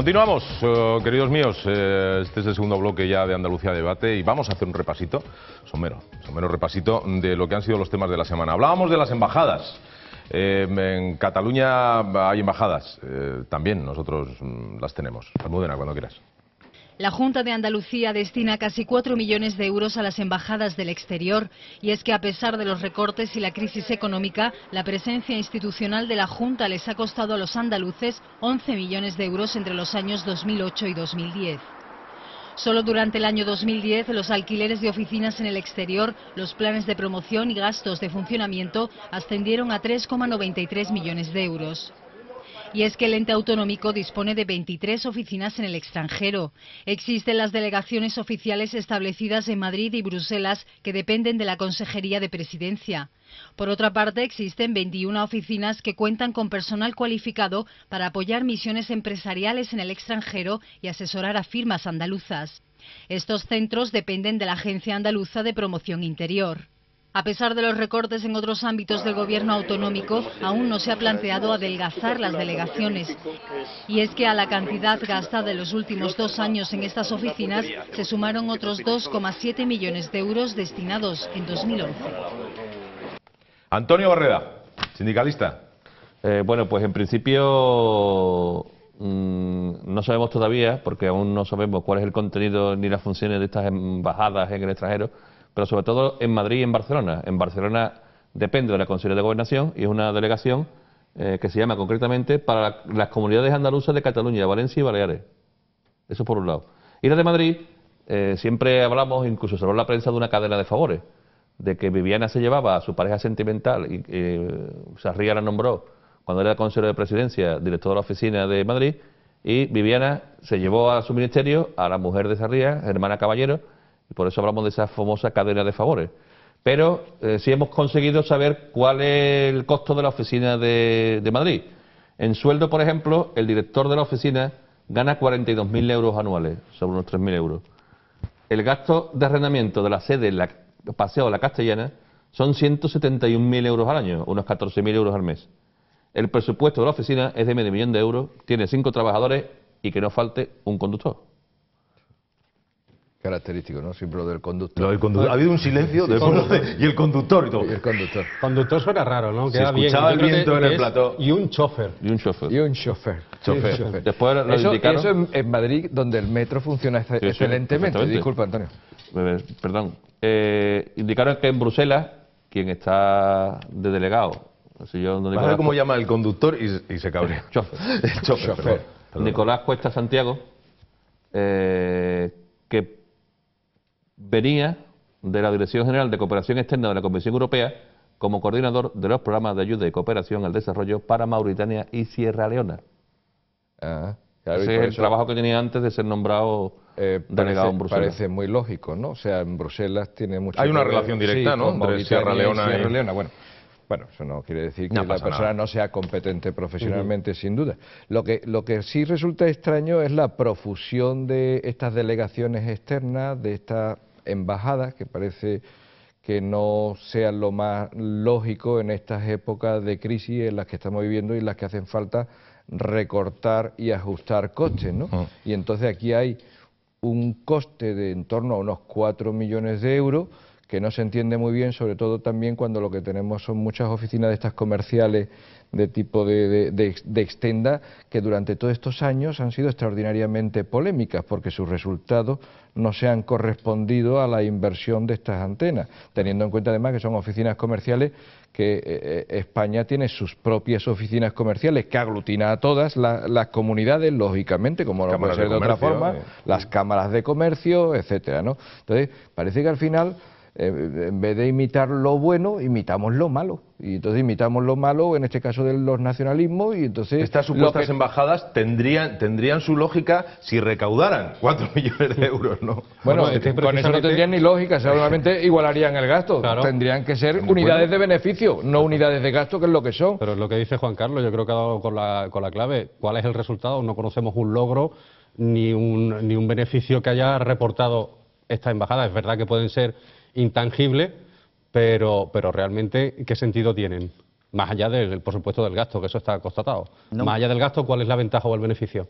Continuamos, queridos míos. Este es el segundo bloque ya de Andalucía Debate y vamos a hacer un repasito, somero repasito de lo que han sido los temas de la semana. Hablábamos de las embajadas. En Cataluña hay embajadas, también nosotros las tenemos. Almudena, cuando quieras. La Junta de Andalucía destina casi 4 millones de euros a las embajadas del exterior. Y es que a pesar de los recortes y la crisis económica, la presencia institucional de la Junta les ha costado a los andaluces 11 millones de euros entre los años 2008 y 2010. Solo durante el año 2010, los alquileres de oficinas en el exterior, los planes de promoción y gastos de funcionamiento ascendieron a 3,93 millones de euros. Y es que el ente autonómico dispone de 23 oficinas en el extranjero. Existen las delegaciones oficiales establecidas en Madrid y Bruselas, que dependen de la Consejería de Presidencia. Por otra parte, existen 21 oficinas que cuentan con personal cualificado para apoyar misiones empresariales en el extranjero y asesorar a firmas andaluzas. Estos centros dependen de la Agencia Andaluza de Promoción Interior. A pesar de los recortes en otros ámbitos del gobierno autonómico, aún no se ha planteado adelgazar las delegaciones. Y es que a la cantidad gastada en los últimos 2 años en estas oficinas se sumaron otros 2,7 millones de euros destinados en 2011. Antonio Barreda, sindicalista. Bueno, pues en principio no sabemos todavía, porque aún no sabemos cuál es el contenido ni las funciones de estas embajadas en el extranjero, pero sobre todo en Madrid y en Barcelona. En Barcelona depende de la Consejería de Gobernación y es una delegación que se llama concretamente para las comunidades andaluzas de Cataluña, Valencia y Baleares. Eso por un lado. Y la de Madrid, siempre hablamos, incluso se habló en la prensa, de una cadena de favores, de que Viviana se llevaba a su pareja sentimental y Sarria la nombró cuando era consejero de Presidencia, director de la oficina de Madrid, y Viviana se llevó a su ministerio a la mujer de Sarria, Hermana Caballero, y por eso hablamos de esa famosa cadena de favores. Pero sí hemos conseguido saber cuál es el costo de la oficina de Madrid. En sueldo, por ejemplo, el director de la oficina gana 42.000 euros anuales, sobre unos 3.000 euros. El gasto de arrendamiento de la sede en la Paseo de la Castellana son 171.000 euros al año, unos 14.000 euros al mes. El presupuesto de la oficina es de medio millón de euros, tiene 5 trabajadores y que no falte un conductor. Característico, ¿no? Siempre lo del conductor. Lo del conductor. Ha habido un silencio y el conductor y todo. Y el conductor. Conductor suena raro, ¿no? Se escuchaba el viento en el plató. Y un chofer. Y un chofer. Y un chofer. Chofer. Después lo indicaron. Eso en Madrid, donde el metro funciona excelentemente. Disculpa, Antonio. Perdón. Indicaron que en Bruselas, quien está de delegado, si yo no ¿Vas a ver cómo llama el conductor y se cabrea? Chofer. El chofer. Perdón. Nicolás Cuesta Santiago, que venía de la Dirección General de Cooperación Externa de la Comisión Europea como coordinador de los programas de ayuda y cooperación al desarrollo para Mauritania y Sierra Leona. Claro, ese es el trabajo que tenía antes de ser nombrado delegado en Bruselas. Parece muy lógico, ¿no? O sea, en Bruselas tiene mucho... Hay una relación directa, ¿no? Entre Sierra Leona y Sierra Leona. Bueno, eso no quiere decir que la persona no sea competente profesionalmente, sin duda. Lo que sí resulta extraño es la profusión de estas delegaciones externas, de estas embajadas, que parece que no sean lo más lógico en estas épocas de crisis en las que estamos viviendo y en las que hacen falta recortar y ajustar costes, ¿no? Y entonces aquí hay un coste de en torno a unos 4 millones de euros que no se entiende muy bien, sobre todo también cuando lo que tenemos son muchas oficinas de estas comerciales de tipo de extenda, que durante todos estos años han sido extraordinariamente polémicas, porque sus resultados no se han correspondido a la inversión de estas antenas, teniendo en cuenta además que son oficinas comerciales que España tiene sus propias oficinas comerciales, que aglutina a todas las comunidades, lógicamente, como no puede ser de otra forma, las cámaras de comercio, etcétera, ¿no? Entonces, parece que al final, en vez de imitar lo bueno, imitamos lo malo. Y entonces imitamos lo malo, en este caso de los nacionalismos, y entonces... Estas supuestas embajadas tendrían su lógica si recaudaran 4 millones de euros, ¿no? Bueno, con eso no tendrían ni lógica, seguramente igualarían el gasto. Claro. Tendrían que ser unidades de beneficio, no unidades de gasto, que es lo que son. Pero es lo que dice Juan Carlos, yo creo que ha dado con la clave. ¿Cuál es el resultado? No conocemos un logro ni un beneficio que haya reportado esta embajada. Es verdad que pueden ser intangibles, pero realmente, ¿qué sentido tienen? Más allá, por supuesto, del gasto, que eso está constatado. No. Más allá del gasto, ¿cuál es la ventaja o el beneficio?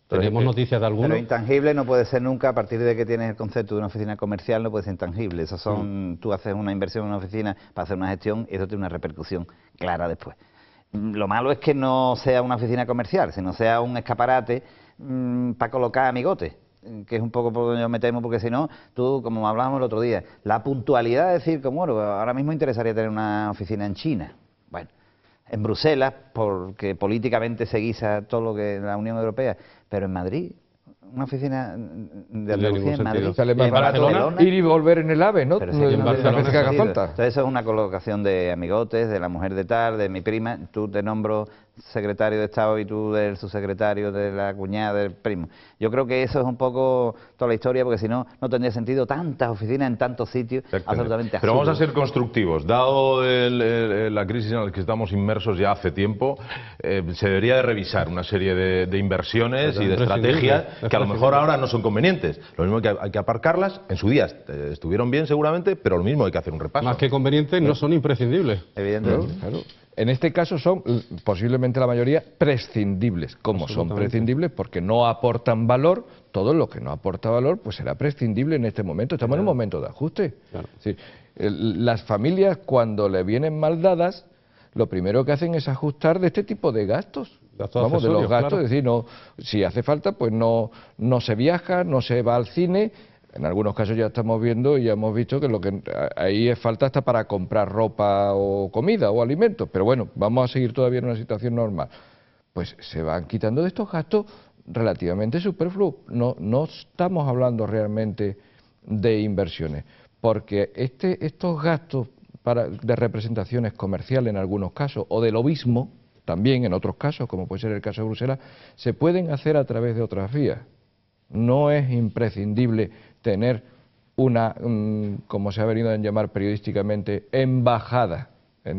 Tenemos noticias de algunos. Pero intangible no puede ser nunca, a partir de que tienes el concepto de una oficina comercial, no puede ser intangible. Esos son, tú haces una inversión en una oficina para hacer una gestión y eso tiene una repercusión clara después. Lo malo es que no sea una oficina comercial, sino sea un escaparate para colocar amigotes, que es un poco por donde yo me temo, porque si no, tú, como hablábamos el otro día, la puntualidad de decir, como bueno, ahora mismo interesaría tener una oficina en China. Bueno, en Bruselas, porque políticamente se guisa todo lo que es la Unión Europea, pero en Madrid, una oficina de Andalucía en Madrid, sale más barato ir y volver en el AVE, ¿no? Pero en Barcelona, que haga falta. Entonces eso es una colocación de amigotes, de la mujer de tal, de mi prima, tú te nombro secretario de Estado y tú del subsecretario, de la cuñada, del primo. Yo creo que eso es un poco toda la historia, porque si no, no tendría sentido tantas oficinas en tantos sitios, absolutamente absurdo. Pero vamos a ser constructivos. Dado la crisis en la que estamos inmersos ya hace tiempo, se debería de revisar una serie de inversiones y de estrategias que a lo mejor ahora no son convenientes. Lo mismo que hay que aparcarlas, en su día estuvieron bien seguramente, pero lo mismo hay que hacer un repaso. Más que convenientes, no son imprescindibles. Evidentemente. Claro. En este caso son, posiblemente la mayoría, prescindibles. ¿Cómo son prescindibles? Porque no aportan valor. Todo lo que no aporta valor, pues será prescindible en este momento. Estamos en un momento de ajuste. Claro. Sí. Las familias, cuando le vienen mal dadas, lo primero que hacen es ajustar de este tipo de gastos. Vamos, de los gastos, claro. Es decir, no, si hace falta, pues no se viaja, no se va al cine. En algunos casos ya estamos viendo y ya hemos visto que lo que ahí es falta hasta para comprar ropa o comida o alimentos. Pero bueno, vamos a seguir todavía en una situación normal. Pues se van quitando de estos gastos relativamente superfluos. No estamos hablando realmente de inversiones, porque estos gastos de representaciones comerciales en algunos casos, o de lobismo también en otros casos, como puede ser el caso de Bruselas, se pueden hacer a través de otras vías. No es imprescindible tener una, como se ha venido a llamar periodísticamente, embajada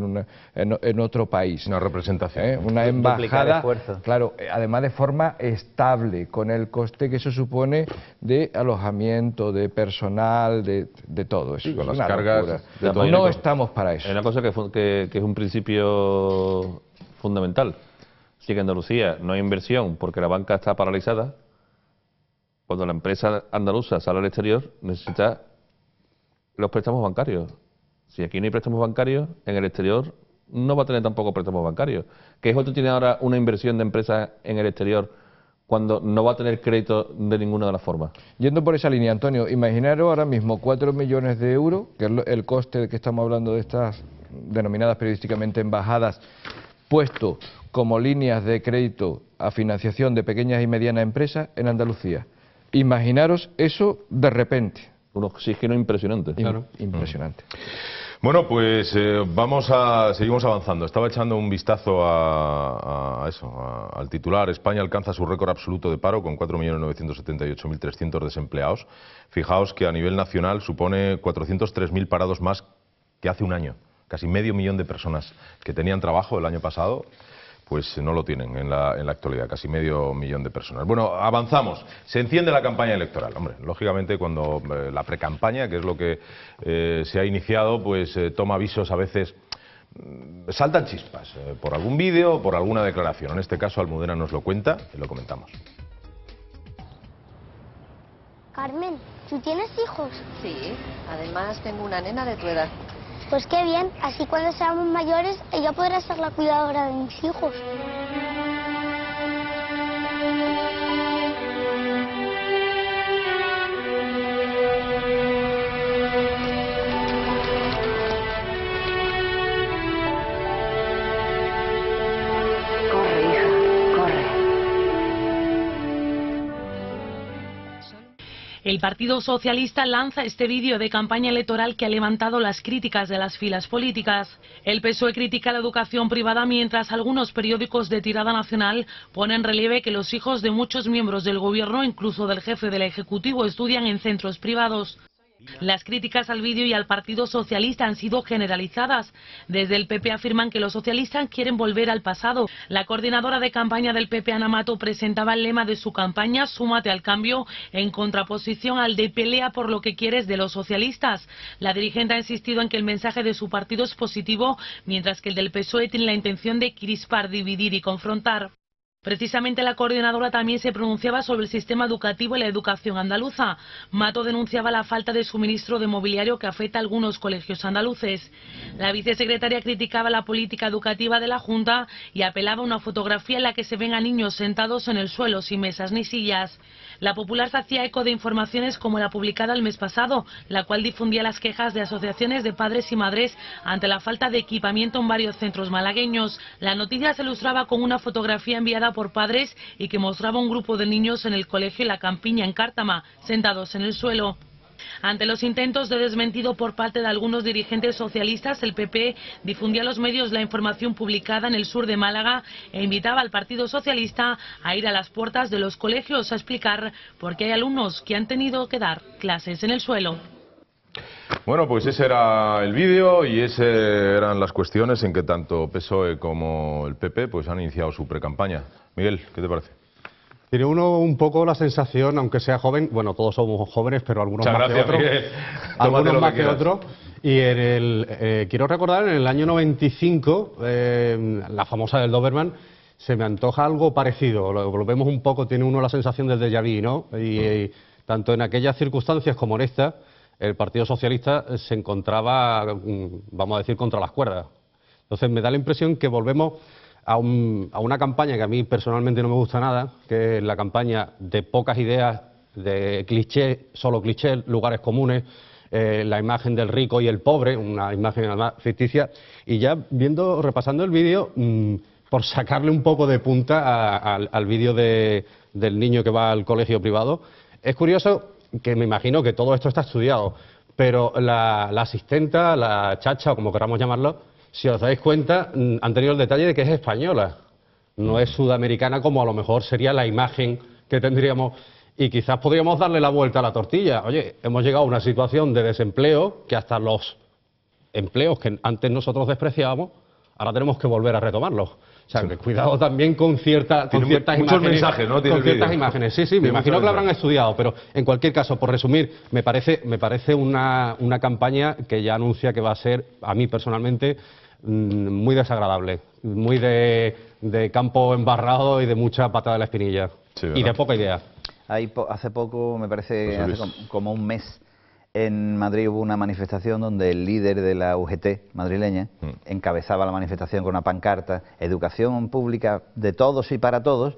en otro país. Una representación. Una embajada, claro, además de forma estable, con el coste que eso supone de alojamiento, de personal, de todo eso. Sí, con las cargas. No estamos para eso. Hay una cosa que es un principio fundamental. Si en Andalucía no hay inversión porque la banca está paralizada, cuando la empresa andaluza sale al exterior, necesita los préstamos bancarios. Si aquí no hay préstamos bancarios, en el exterior no va a tener tampoco préstamos bancarios. ¿Qué otro tiene ahora una inversión de empresas en el exterior cuando no va a tener crédito de ninguna de las formas? Yendo por esa línea, Antonio, imaginaros ahora mismo 4 millones de euros, que es el coste de que estamos hablando de estas denominadas periodísticamente embajadas, puesto como líneas de crédito a financiación de pequeñas y medianas empresas en Andalucía. Imaginaros eso de repente. Un oxígeno impresionante. Claro. Impresionante. Bueno, pues seguimos avanzando. Estaba echando un vistazo al titular. España alcanza su récord absoluto de paro con 4.978.300 desempleados. Fijaos que a nivel nacional supone 403.000 parados más que hace un año. Casi medio millón de personas que tenían trabajo el año pasado, pues no lo tienen en la actualidad, casi medio millón de personas. Bueno, avanzamos. Se enciende la campaña electoral. Hombre, lógicamente cuando la precampaña, que es lo que se ha iniciado, pues toma avisos a veces, saltan chispas, por algún vídeo, por alguna declaración. En este caso Almudena nos lo cuenta y lo comentamos. Carmen, ¿tú tienes hijos? Sí, además tengo una nena de tu edad. Pues qué bien, así cuando seamos mayores ella podrá ser la cuidadora de mis hijos. Corre, hija, corre. El Partido Socialista lanza este vídeo de campaña electoral que ha levantado las críticas de las filas políticas. El PSOE critica la educación privada mientras algunos periódicos de tirada nacional ponen en relieve que los hijos de muchos miembros del gobierno, incluso del jefe del Ejecutivo, estudian en centros privados. Las críticas al vídeo y al Partido Socialista han sido generalizadas. Desde el PP afirman que los socialistas quieren volver al pasado. La coordinadora de campaña del PP, Ana Mato, presentaba el lema de su campaña, Súmate al cambio, en contraposición al de Pelea por lo que quieres de los socialistas. La dirigente ha insistido en que el mensaje de su partido es positivo, mientras que el del PSOE tiene la intención de crispar, dividir y confrontar. Precisamente la coordinadora también se pronunciaba sobre el sistema educativo y la educación andaluza. Mato denunciaba la falta de suministro de mobiliario que afecta a algunos colegios andaluces. La vicesecretaria criticaba la política educativa de la Junta y apelaba a una fotografía en la que se ven a niños sentados en el suelo sin mesas ni sillas. La Popular se hacía eco de informaciones como la publicada el mes pasado, la cual difundía las quejas de asociaciones de padres y madres ante la falta de equipamiento en varios centros malagueños. La noticia se ilustraba con una fotografía enviada por padres y que mostraba un grupo de niños en el colegio La Campiña en Cártama, sentados en el suelo. Ante los intentos de desmentido por parte de algunos dirigentes socialistas, el PP difundía a los medios la información publicada en el sur de Málaga e invitaba al Partido Socialista a ir a las puertas de los colegios a explicar por qué hay alumnos que han tenido que dar clases en el suelo. Bueno, pues ese era el vídeo y esas eran las cuestiones en que tanto PSOE como el PP pues han iniciado su precampaña. Miguel, ¿qué te parece? Tiene uno un poco la sensación, aunque sea joven, bueno, todos somos jóvenes, pero algunos más que otros. Algunos más que otros. Y quiero recordar, en el año 95, la famosa del Doberman, se me antoja algo parecido. Lo vemos un poco, tiene uno la sensación del déjà vu, ¿no? Y tanto en aquellas circunstancias como en esta, el Partido Socialista se encontraba, vamos a decir, contra las cuerdas. Entonces me da la impresión que volvemos a una campaña que a mí personalmente no me gusta nada, que es la campaña de pocas ideas, de clichés, solo clichés, lugares comunes, la imagen del rico y el pobre, una imagen además ficticia, y ya repasando el vídeo, por sacarle un poco de punta al vídeo del niño que va al colegio privado, es curioso que me imagino que todo esto está estudiado, pero la asistenta, la chacha o como queramos llamarlo, si os dais cuenta, han tenido el detalle de que es española, no es sudamericana como a lo mejor sería la imagen que tendríamos, y quizás podríamos darle la vuelta a la tortilla. Oye, hemos llegado a una situación de desempleo que hasta los empleos que antes nosotros despreciábamos, ahora tenemos que volver a retomarlos. O sea, que cuidado también con ciertas imágenes. Mensajes, ¿no? Con ciertas imágenes, sí, me imagino que lo habrán estudiado, pero en cualquier caso, por resumir, me parece una campaña que ya anuncia que va a ser, a mí personalmente, muy desagradable, muy de campo embarrado y de mucha patada de la espinilla, y de poca idea. Hace poco, me parece, hace como un mes, en Madrid hubo una manifestación donde el líder de la UGT madrileña encabezaba la manifestación con una pancarta, educación pública de todos y para todos,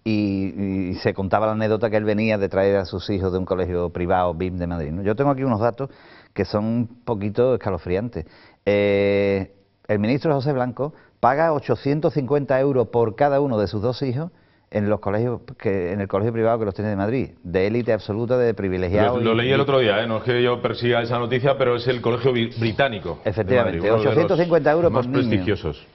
y se contaba la anécdota que él venía de traer a sus hijos de un colegio privado, BIM de Madrid, ¿no? Yo tengo aquí unos datos que son un poquito escalofriantes. El ministro José Blanco paga 850 euros por cada uno de sus dos hijos en los colegios en el colegio privado que los tiene de Madrid, de élite absoluta, de privilegiados. Lo leí el otro día, no es que yo persiga esa noticia, pero es el colegio británico. Efectivamente, de Madrid, 850 euros por niño. Más prestigiosos.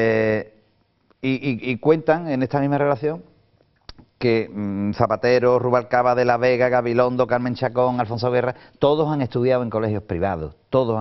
Y cuentan en esta misma relación que Zapatero, Rubalcaba, De la Vega, Gabilondo, Carmen Chacón, Alfonso Guerra, todos han estudiado en colegios privados,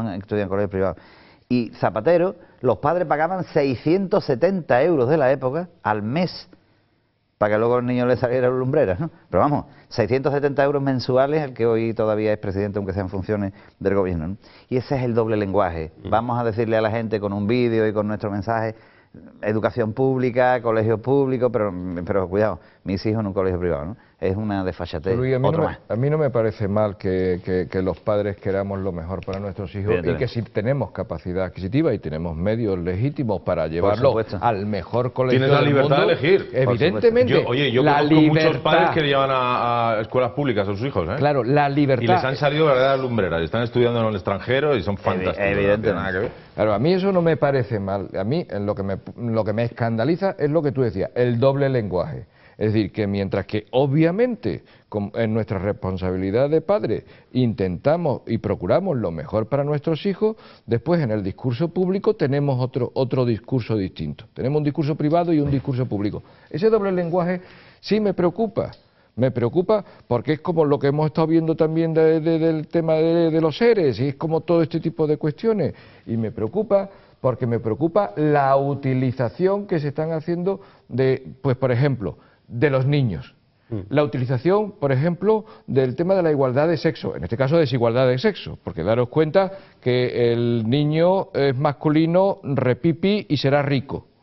Y Zapatero, los padres pagaban 670 euros de la época al mes para que luego al niño le salieran lumbreras, ¿no? Pero vamos, 670 euros mensuales, el que hoy todavía es presidente, aunque sean funciones del gobierno, ¿no? Y ese es el doble lenguaje. Vamos a decirle a la gente con un vídeo y con nuestro mensaje, educación pública, colegio público, pero cuidado, mis hijos en un colegio privado, ¿no? Es una desfachatez. Luis, a mí no me parece mal que los padres queramos lo mejor para nuestros hijos y que si tenemos capacidad adquisitiva y tenemos medios legítimos para llevarlos al mejor colegio del mundo. Tienes la libertad de elegir. Evidentemente. Yo conozco muchos padres que llevan a escuelas públicas a sus hijos, ¿eh? Claro, la libertad. Y les han salido verdaderas lumbreras, están estudiando en el extranjero y son fantásticos. Evidentemente. Nada que ver. Claro, a mí eso no me parece mal. A mí lo que me escandaliza es lo que tú decías, el doble lenguaje. Es decir, que mientras que obviamente en nuestra responsabilidad de padres intentamos y procuramos lo mejor para nuestros hijos, después en el discurso público tenemos otro discurso distinto. Tenemos un discurso privado y un discurso público. Ese doble lenguaje sí me preocupa. Me preocupa porque es como lo que hemos estado viendo también del tema de los seres, y es como todo este tipo de cuestiones. Y me preocupa porque me preocupa la utilización que se están haciendo pues por ejemplo, de los niños. La utilización, por ejemplo, del tema de la igualdad de sexo, en este caso desigualdad de sexo, porque daros cuenta que el niño es masculino, repipi y será rico.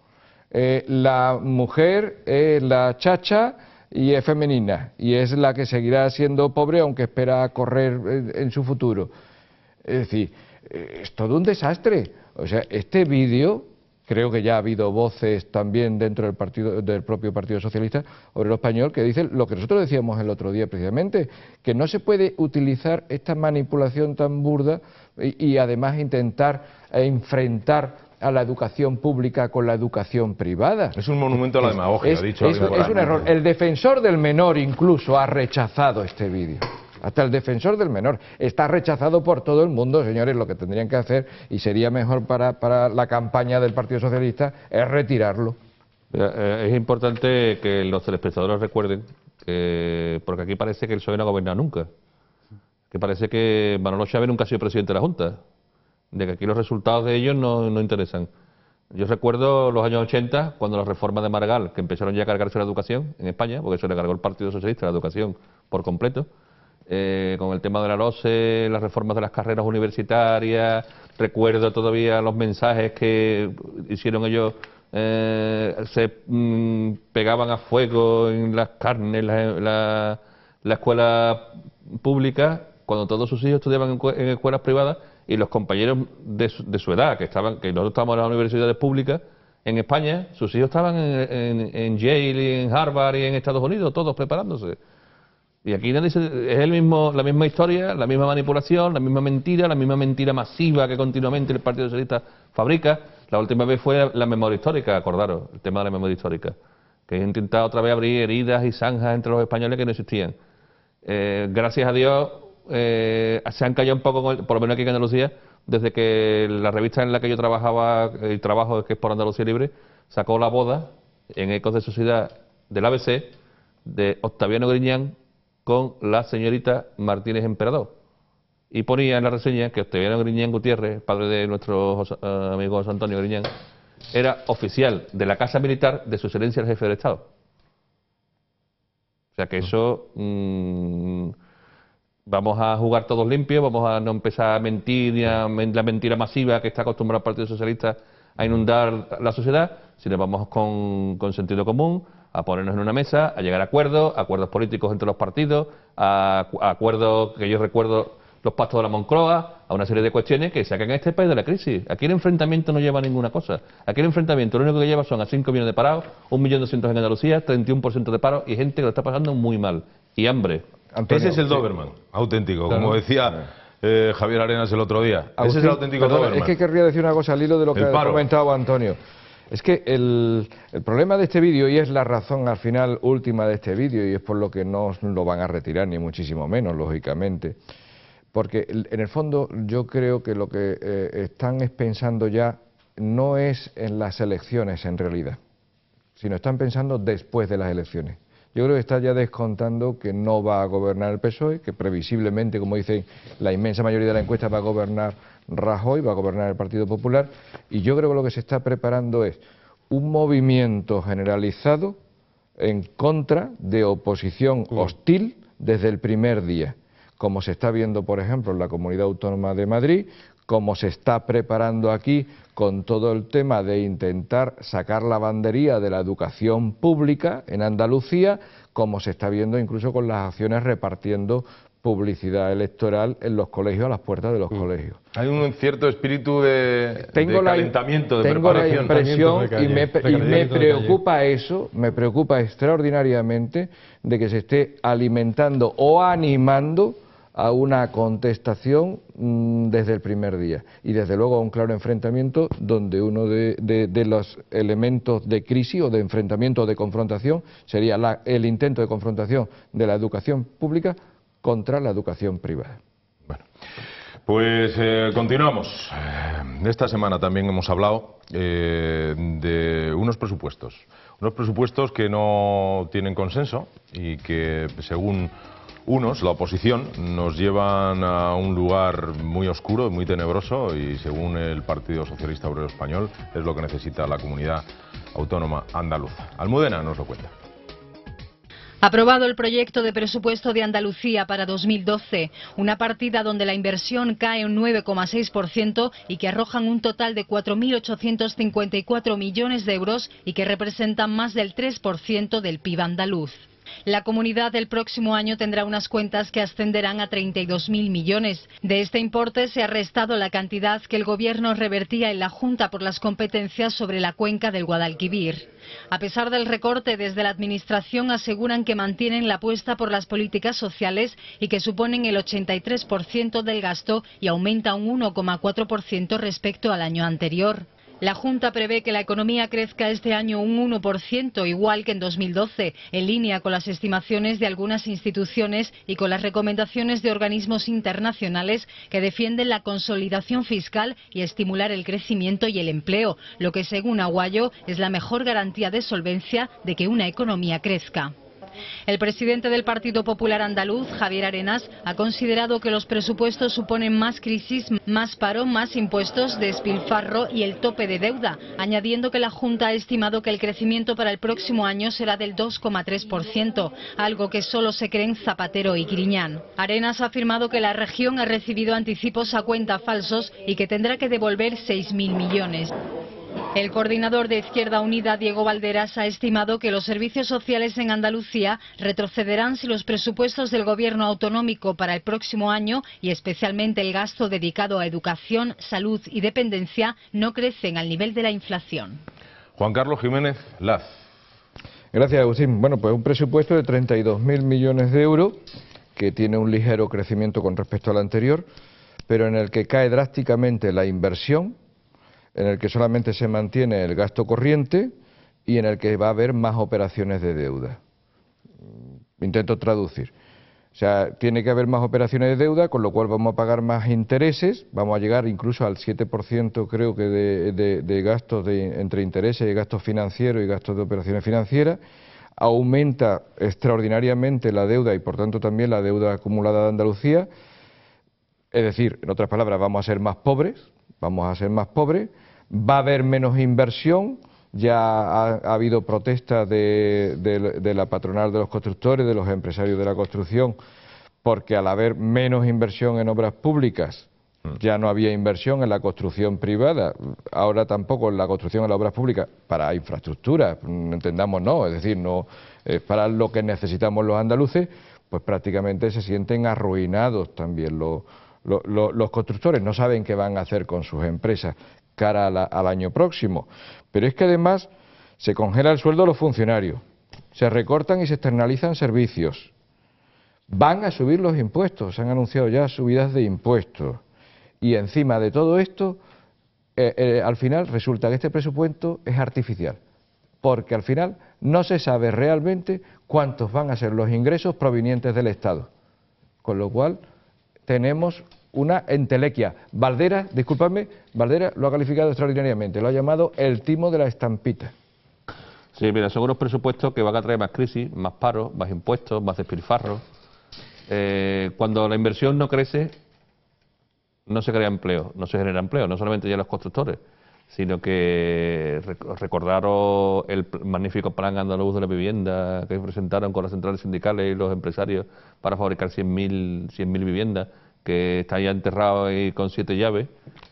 la mujer es la chacha y es femenina, y es la que seguirá siendo pobre aunque espera correr en su futuro. Es decir, es todo un desastre. O sea, este vídeo, creo que ya ha habido voces también dentro del propio Partido Socialista Obrero Español que dicen lo que nosotros decíamos el otro día precisamente, que no se puede utilizar esta manipulación tan burda y además intentar enfrentar a la educación pública con la educación privada. Es un monumento a la demagogia, ha dicho. Es un error. El defensor del menor incluso ha rechazado este vídeo. Hasta el defensor del menor está rechazado por todo el mundo, señores. Lo que tendrían que hacer, y sería mejor para la campaña del Partido Socialista, es retirarlo. Es importante que los telespectadores recuerden que, porque aquí parece que el PSOE no ha gobernado nunca, que parece que Manolo Chávez nunca ha sido presidente de la Junta, de que aquí los resultados de ellos no interesan. Yo recuerdo los años 80, cuando las reformas de Maragall, que empezaron ya a cargarse la educación en España, porque se le cargó el Partido Socialista la educación por completo, con el tema de la LOSE, las reformas de las carreras universitarias. Recuerdo todavía los mensajes que hicieron ellos, se pegaban a fuego en las carnes, la escuela pública, cuando todos sus hijos estudiaban en escuelas privadas, y los compañeros de su edad, que nosotros estábamos en las universidades públicas en España, sus hijos estaban en Yale, y en Harvard y en Estados Unidos, todos preparándose. Y aquí es la misma historia, la misma manipulación, la misma mentira masiva que continuamente el Partido Socialista fabrica. La última vez fue la memoria histórica, acordaros, el tema de la memoria histórica, que he intentado otra vez abrir heridas y zanjas entre los españoles que no existían. Gracias a Dios se han callado un poco, por lo menos aquí en Andalucía, desde que la revista en la que yo trabajaba y trabajo, que es Por Andalucía Libre, sacó La Boda, en Ecos de Sociedad del ABC, de Octaviano Griñán con la señorita Martínez Emperador. Y ponía en la reseña que Octaviano Griñán Gutiérrez, padre de nuestro amigo José Antonio Griñán, era oficial de la Casa Militar de su excelencia el jefe del Estado. O sea que eso... vamos a jugar todos limpios, vamos a no empezar a mentir, ni a la mentira masiva que está acostumbrado el Partido Socialista a inundar la sociedad, sino vamos con sentido común, a ponernos en una mesa, a llegar a acuerdos políticos entre los partidos, a acuerdos que yo recuerdo, los pactos de la Moncloa, a una serie de cuestiones que sacan a este país de la crisis. Aquí el enfrentamiento no lleva a ninguna cosa. Aquí el enfrentamiento lo único que lleva son a 5 millones de parados, 1.200.000 en Andalucía, 31% de paro y gente que lo está pasando muy mal. Y hambre. Antonio, ese es el Doberman, auténtico, claro, como decía Javier Arenas el otro día. Ese es el auténtico Doberman. Es que querría decir una cosa al hilo de lo que ha comentado Antonio. Es que el problema de este vídeo, y es la razón al final última de este vídeo, y es por lo que no lo van a retirar, ni muchísimo menos, lógicamente, porque en el fondo yo creo que lo que están pensando ya no es en las elecciones en realidad, sino están pensando después de las elecciones. Yo creo que está ya descontando que no va a gobernar el PSOE, que previsiblemente, como dicen la inmensa mayoría de la encuesta, va a gobernar Rajoy, va a gobernar el Partido Popular, y yo creo que lo que se está preparando es un movimiento generalizado en contra de oposición hostil desde el primer día, como se está viendo, por ejemplo, en la Comunidad Autónoma de Madrid, como se está preparando aquí con todo el tema de intentar sacar la bandería de la educación pública en Andalucía, como se está viendo incluso con las acciones repartiendo publicidad electoral en los colegios, a las puertas de los colegios. Hay un cierto espíritu de calentamiento, de tengo preparación. La impresión, y me preocupa eso, me preocupa extraordinariamente de que se esté alimentando o animando a una contestación desde el primer día, y desde luego a un claro enfrentamiento donde uno de los elementos de crisis o de enfrentamiento o de confrontación sería el intento de confrontación de la educación pública contra la educación privada. Bueno, pues continuamos. Esta semana también hemos hablado de unos presupuestos que no tienen consenso y que, según unos, la oposición, nos llevan a un lugar muy oscuro, muy tenebroso, y según el Partido Socialista Obrero Español es lo que necesita la comunidad autónoma andaluza. Almudena nos lo cuenta. Aprobado el proyecto de presupuesto de Andalucía para 2012, una partida donde la inversión cae un 9,6% y que arrojan un total de 4.854 millones de euros y que representan más del 3% del PIB andaluz. La comunidad el próximo año tendrá unas cuentas que ascenderán a 32.000 millones. De este importe se ha restado la cantidad que el Gobierno revertía en la Junta por las competencias sobre la cuenca del Guadalquivir. A pesar del recorte, desde la Administración aseguran que mantienen la apuesta por las políticas sociales y que suponen el 83% del gasto y aumenta un 1,4% respecto al año anterior. La Junta prevé que la economía crezca este año un 1%, igual que en 2012, en línea con las estimaciones de algunas instituciones y con las recomendaciones de organismos internacionales que defienden la consolidación fiscal y estimular el crecimiento y el empleo, lo que según Aguayo es la mejor garantía de solvencia de que una economía crezca. El presidente del Partido Popular Andaluz, Javier Arenas, ha considerado que los presupuestos suponen más crisis, más paro, más impuestos, despilfarro y el tope de deuda, añadiendo que la Junta ha estimado que el crecimiento para el próximo año será del 2,3%, algo que solo se creen Zapatero y Griñán. Arenas ha afirmado que la región ha recibido anticipos a cuenta falsos y que tendrá que devolver 6.000 millones. El coordinador de Izquierda Unida, Diego Valderas, ha estimado que los servicios sociales en Andalucía retrocederán si los presupuestos del Gobierno autonómico para el próximo año y especialmente el gasto dedicado a educación, salud y dependencia no crecen al nivel de la inflación. Juan Carlos Jiménez Laz. Gracias, Agustín. Bueno, pues un presupuesto de 32.000 millones de euros que tiene un ligero crecimiento con respecto al anterior, pero en el que cae drásticamente la inversión, en el que solamente se mantiene el gasto corriente y en el que va a haber más operaciones de deuda. Intento traducir. O sea, tiene que haber más operaciones de deuda, con lo cual vamos a pagar más intereses, vamos a llegar incluso al 7% creo que de gastos entre intereses y gastos financieros y gastos de operaciones financieras. Aumenta extraordinariamente la deuda y por tanto también la deuda acumulada de Andalucía. Es decir, en otras palabras, vamos a ser más pobres, va a haber menos inversión, ya ha habido protestas de la patronal de los constructores, de los empresarios de la construcción, porque al haber menos inversión en obras públicas, ya no había inversión en la construcción privada, ahora tampoco en la construcción en las obras públicas, para infraestructuras, entendamos no, es decir, no para lo que necesitamos los andaluces, pues prácticamente se sienten arruinados también los constructores, no saben qué van a hacer con sus empresas cara al año próximo. Pero es que además se congela el sueldo de los funcionarios, se recortan y se externalizan servicios, van a subir los impuestos, se han anunciado ya subidas de impuestos y encima de todo esto, al final resulta que este presupuesto es artificial, porque al final no se sabe realmente cuántos van a ser los ingresos provenientes del Estado, con lo cual tenemos una entelequia. Valderas, discúlpame, Valderas lo ha calificado extraordinariamente, lo ha llamado el timo de la estampita. Sí, mira, son unos presupuestos que van a traer más crisis, más paro, más impuestos, más despilfarro. Cuando la inversión no crece, no se crea empleo, no se genera empleo, no solamente ya los constructores, sino que recordaros el magnífico plan andaluz de la vivienda que presentaron con las centrales sindicales y los empresarios para fabricar 100.000 viviendas, que está ya enterrado y con 7 llaves.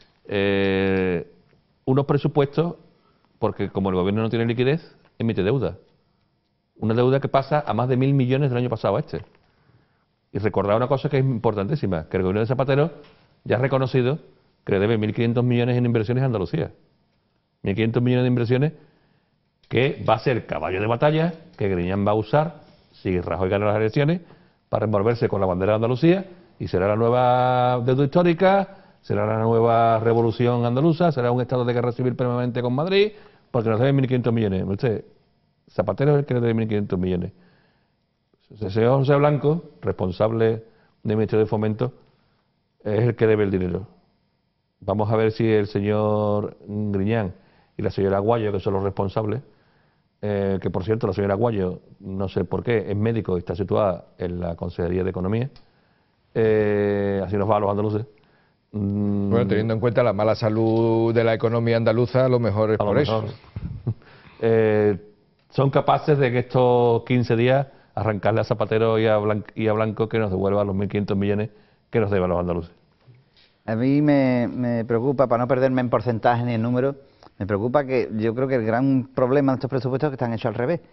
Unos presupuestos, porque como el gobierno no tiene liquidez, emite deuda. Una deuda que pasa a más de 1.000 millones del año pasado a este. Y recordar una cosa que es importantísima, que el gobierno de Zapatero ya ha reconocido que le debe 1.500 millones en inversiones a Andalucía. 1.500 millones de inversiones que va a ser caballo de batalla, que Griñán va a usar si Rajoy gana las elecciones, para envolverse con la bandera de Andalucía, y será la nueva deuda histórica, será la nueva revolución andaluza, será un estado de guerra civil permanente con Madrid, porque nos deben 1.500 millones. Usted, Zapatero es el que le debe 1.500 millones. El señor José Blanco, responsable del Ministerio de Fomento, es el que debe el dinero. Vamos a ver si el señor Griñán y la señora Aguayo, que son los responsables, que por cierto la señora Aguayo, no sé por qué, es médico y está situada en la Consejería de Economía, así nos va a los andaluces. Bueno, teniendo en cuenta la mala salud de la economía andaluza, a lo mejor es por eso. Son capaces de que estos 15 días arrancarle a Zapatero y a Blanco que nos devuelva los 1.500 millones que nos deben los andaluces. A mí me preocupa, para no perderme en porcentaje ni en número, me preocupa que yo creo que el gran problema de estos presupuestos es que están hechos al revés.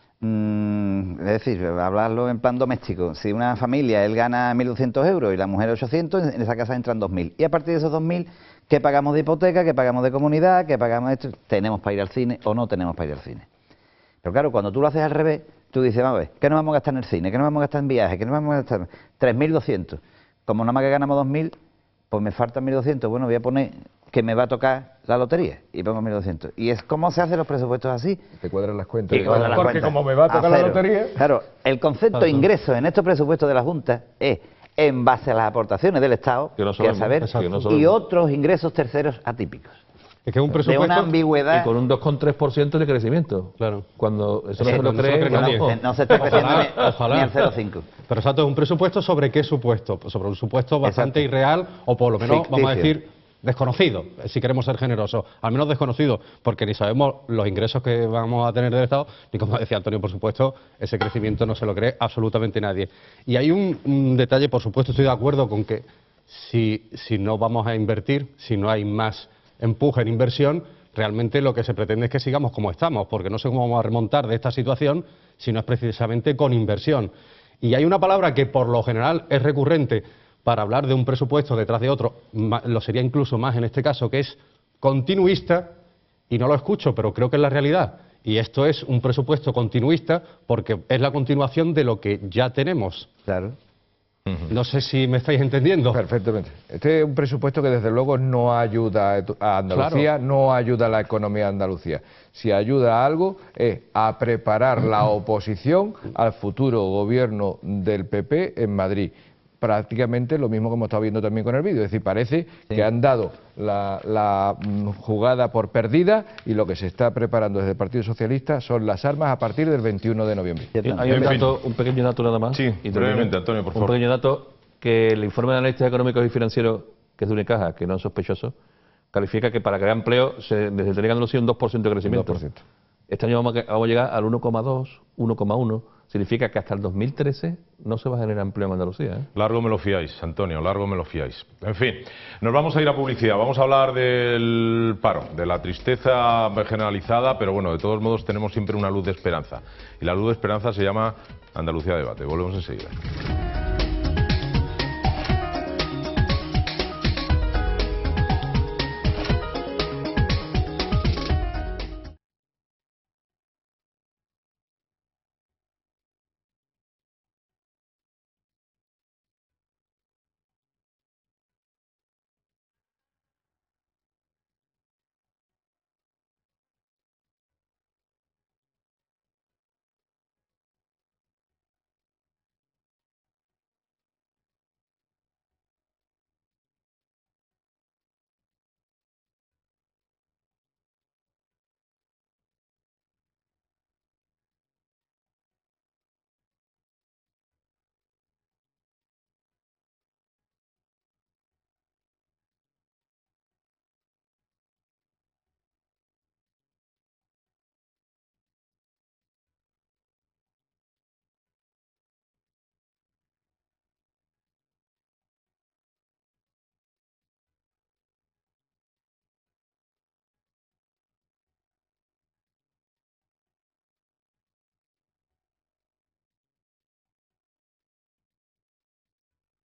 Es decir, hablarlo en plan doméstico. Si una familia, él gana 1.200 euros y la mujer 800, en esa casa entran 2.000. Y a partir de esos 2.000, ¿qué pagamos de hipoteca? ¿Qué pagamos de comunidad? ¿Qué pagamos de esto? ¿Tenemos para ir al cine o no tenemos para ir al cine? Pero claro, cuando tú lo haces al revés, tú dices, vamos a ver, ¿qué nos vamos a gastar en el cine? ¿Qué nos vamos a gastar en viajes? ¿Qué nos vamos a gastar? 3.200. Como nada más que ganamos 2.000, pues me faltan 1.200. Bueno, voy a poner que me va a tocar la lotería y pongo 1.200. Y es como se hacen los presupuestos así. Te cuadran las cuentas. Porque como me va a tocar la lotería... Claro, el concepto de ingresos en estos presupuestos de la Junta es en base a las aportaciones del Estado, que a saber, y otros ingresos terceros atípicos. Es que es un presupuesto de una ambigüedad. Y con un 2,3% de crecimiento. Claro. Cuando eso no se lo cree nadie. No se está creciendo ni al 0,5. Pero exacto, es un presupuesto sobre qué supuesto. Sobre un supuesto bastante irreal, o por lo menos, ficticio. Vamos a decir, desconocido, si queremos ser generosos. Al menos desconocido, porque ni sabemos los ingresos que vamos a tener del Estado, ni como decía Antonio, por supuesto, ese crecimiento no se lo cree absolutamente nadie. Y hay un detalle, por supuesto, estoy de acuerdo con que si no vamos a invertir, si no hay más empuje en inversión, realmente lo que se pretende es que sigamos como estamos, porque no sé cómo vamos a remontar de esta situación si no es precisamente con inversión. Y hay una palabra que por lo general es recurrente para hablar de un presupuesto detrás de otro, lo sería incluso más en este caso, que es continuista, y no lo escucho, pero creo que es la realidad. Y esto es un presupuesto continuista porque es la continuación de lo que ya tenemos. Claro. No sé si me estáis entendiendo. Perfectamente. Este es un presupuesto que desde luego no ayuda a Andalucía, claro. No ayuda a la economía de Andalucía. Si ayuda a algo es a preparar la oposición al futuro gobierno del PP en Madrid. Prácticamente lo mismo que hemos estado viendo también con el vídeo. Es decir, parece que han dado la jugada por perdida y lo que se está preparando desde el Partido Socialista son las armas a partir del 21 de noviembre. Hay un pequeño dato nada más. Sí, brevemente, Antonio, por favor. Un pequeño dato que el informe de analistas económicos y financieros, que es de Unicaja, que no es sospechoso, califica que para crear empleo se necesitaría en Andalucía un 2% de crecimiento. 2%. Este año vamos a llegar al 1,2, 1,1. Significa que hasta el 2013 no se va a generar empleo en Andalucía, ¿eh? Largo me lo fiáis, Antonio, largo me lo fiáis. En fin, nos vamos a ir a publicidad. Vamos a hablar del paro, de la tristeza generalizada, pero bueno, de todos modos tenemos siempre una luz de esperanza. Y la luz de esperanza se llama Andalucía Debate. Volvemos enseguida.